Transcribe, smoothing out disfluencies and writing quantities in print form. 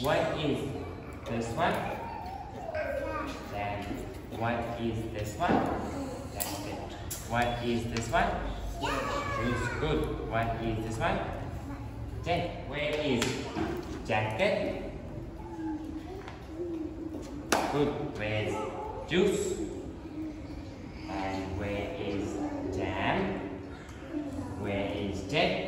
What is this one? Then what is this one? That's it. What is this one? Juice. Good. What is this one? Then where is jacket? Good. Where's juice? And where is jam? Where is jet?